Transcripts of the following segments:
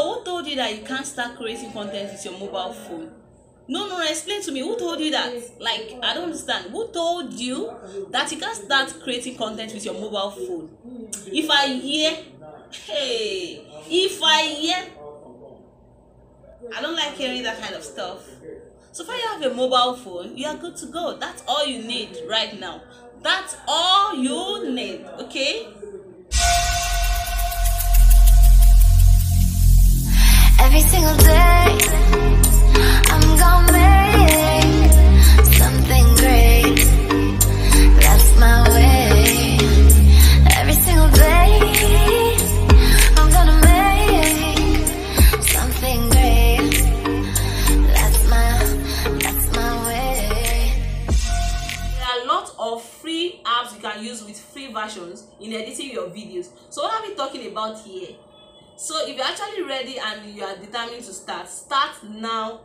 So who told you that you can't start creating content with your mobile phone? No, explain to me. Who told you that? Like, I don't understand. Who told you that you can't start creating content with your mobile phone? If I hear, I don't like hearing that kind of stuff. So if you have a mobile phone, you are good to go. That's all you need right now. That's all you need, okay? Every single day, I'm gonna make something great. That's my way. Every single day, I'm gonna make something great. That's my way. There are a lot of free apps you can use with free versions in editing your videos. So what are we talking about here? So if you're actually ready and you are determined to start now.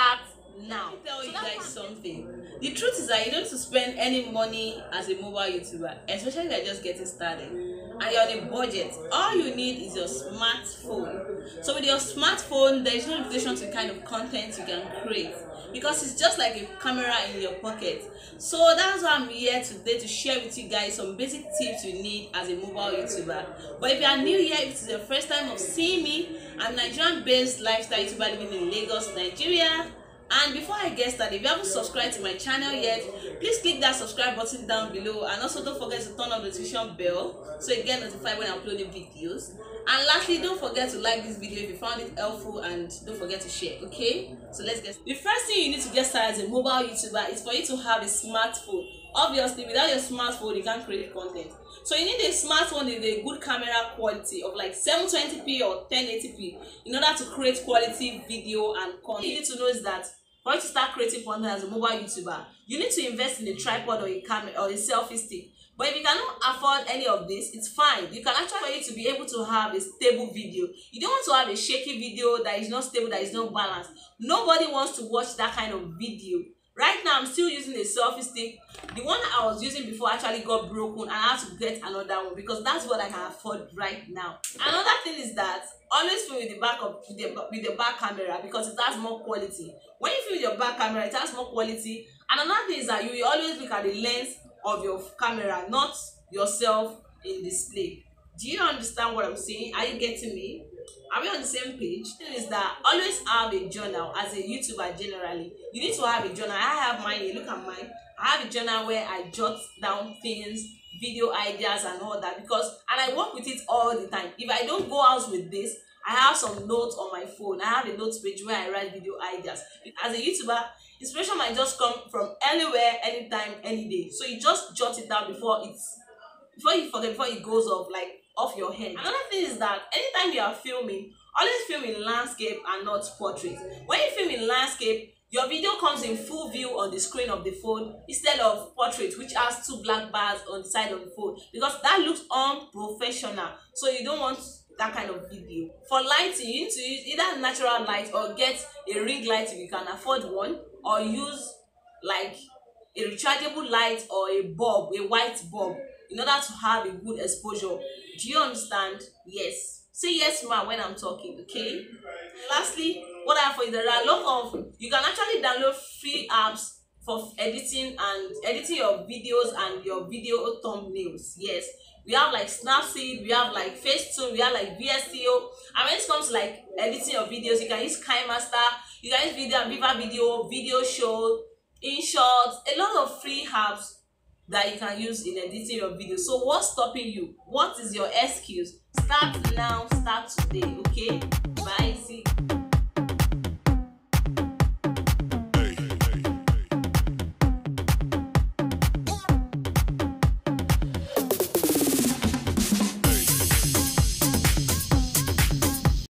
Let me tell you guys something. The truth is that you don't need to spend any money as a mobile YouTuber, especially if you're just getting started and you're on a budget. All you need is your smartphone. So with your smartphone, there is no limitation to the kind of content you can create, because it's just like a camera in your pocket. So that's why I'm here today, to share with you guys some basic tips you need as a mobile YouTuber. But if you are new here, if it is your first time of seeing me, I'm a Nigerian-based lifestyle YouTuber living in Lagos, Nigeria. And before I get started, if you haven't subscribed to my channel yet, please click that subscribe button down below, and also don't forget to turn on the notification bell so you get notified when I upload new videos. And lastly, don't forget to like this video if you found it helpful, and don't forget to share, okay? So let's get started. The first thing you need to get started as a mobile YouTuber is for you to have a smartphone. Obviously, without your smartphone, you can't create content. So you need a smartphone with a good camera quality of like 720p or 1080p in order to create quality video and content. What you need to know is that for you to start creating content as a mobile YouTuber, you need to invest in a tripod or a camera or a selfie stick. But if you cannot afford any of this, it's fine. You can actually, for you to be able to have a stable video. You don't want to have a shaky video that is not stable, that is not balanced. Nobody wants to watch that kind of video. Right now, I'm still using a selfie stick. The one I was using before actually got broken, and I had to get another one because that's what I can afford right now. Another thing is that always film with the back of with the back camera, because it has more quality. When you film with your back camera, it has more quality. And another thing is that you will always look at the lens of your camera, not yourself in display. Do you understand what I'm saying? Are you getting me? Are we on the same page? The thing is that always have a journal. As a YouTuber generally, you need to have a journal. I have mine here. Look at mine. I have a journal where I jot down things, video ideas and all that, and I work with it all the time. If I don't go out with this, I have some notes on my phone. I have a notes page where I write video ideas. As a YouTuber, inspiration might just come from anywhere, anytime, any day. So you just jot it down before you forget, before it goes off your head. Another thing is that anytime you are filming, always film in landscape and not portrait. When you film in landscape, your video comes in full view on the screen of the phone instead of portrait, which has two black bars on the side of the phone, because that looks unprofessional. So you don't want that kind of video. For lighting, you need to use either natural light or get a ring light if you can afford one, or use like a rechargeable light or a bulb, a white bulb, in order to have a good exposure. Do you understand? Yes. Say yes, ma, when I'm talking, okay? Lastly, what I have for you, there are a lot of, you can actually download free apps for editing your videos and your video thumbnails. Yes. We have like Snapseed, we have like Facetune, we have like VSTO. And when it comes to like editing your videos, you can use KineMaster, you can use Viva Video, Video Show, InShot, a lot of free apps that you can use in editing your video. So what's stopping you? What is your excuse? Start now, start today, okay? Bye, see.